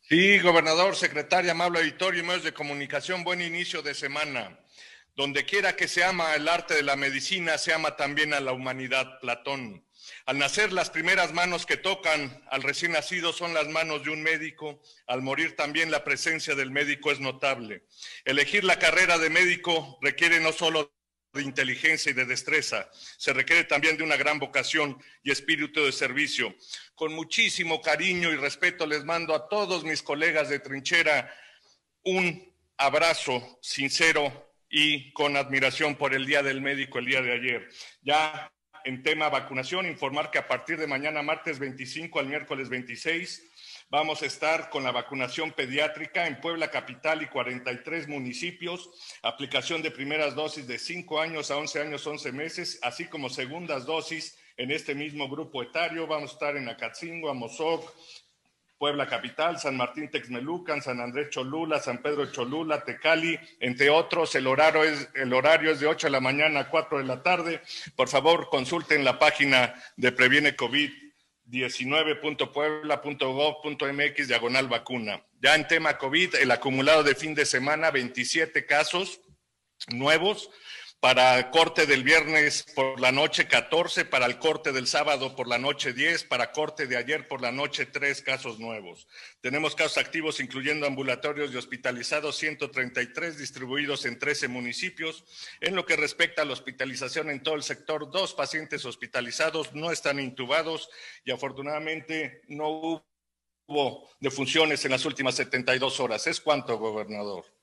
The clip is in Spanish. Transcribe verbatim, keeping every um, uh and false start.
Sí, gobernador, secretaria, amable auditorio y medios de comunicación, buen inicio de semana. Donde quiera que se ama el arte de la medicina, se ama también a la humanidad, Platón. Al nacer, las primeras manos que tocan al recién nacido son las manos de un médico. Al morir también la presencia del médico es notable. Elegir la carrera de médico requiere no solo de inteligencia y de destreza, se requiere también de una gran vocación y espíritu de servicio. Con muchísimo cariño y respeto les mando a todos mis colegas de trinchera un abrazo sincero y con admiración por el Día del Médico el día de ayer. Ya en tema vacunación, informar que a partir de mañana, martes veinticinco al miércoles veintiséis, vamos a estar con la vacunación pediátrica en Puebla capital y cuarenta y tres municipios, aplicación de primeras dosis de cinco años a once años, once meses, así como segundas dosis en este mismo grupo etario. Vamos a estar en Acatzingo, Amozoc, Puebla capital, San Martín Texmelucan, San Andrés Cholula, San Pedro Cholula, Tecali, entre otros. El horario es, el horario es de ocho de la mañana a cuatro de la tarde. Por favor, consulten la página de Previene COVID diecinueve punto puebla punto gov punto mx diagonal vacuna. Ya en tema COVID, el acumulado de fin de semana, veintisiete casos nuevos. Para corte del viernes por la noche, catorce, para el corte del sábado por la noche, diez, para corte de ayer por la noche, tres casos nuevos. Tenemos casos activos, incluyendo ambulatorios y hospitalizados, ciento treinta y tres, distribuidos en trece municipios. En lo que respecta a la hospitalización en todo el sector, dos pacientes hospitalizados no están intubados y afortunadamente no hubo defunciones en las últimas setenta y dos horas. ¿Es cuánto, gobernador?